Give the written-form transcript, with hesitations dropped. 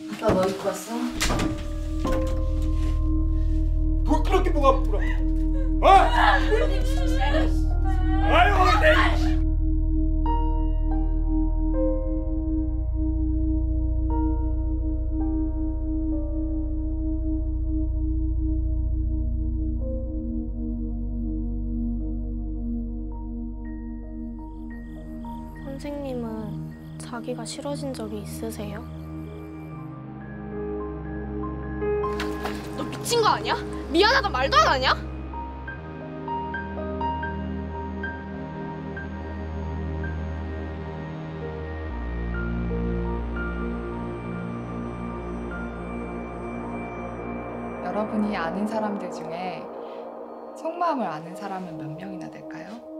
아빠 뭐 입고 왔어? 뭐 그렇게 뭐가 불어? 어? 아유 내. 선생님은 자기가 싫어진 적이 있으세요? 너 미친 거 아니야? 미안하다 말도 안 하냐? 여러분이 아는 사람들 중에 속마음을 아는 사람은 몇 명이나 될까요?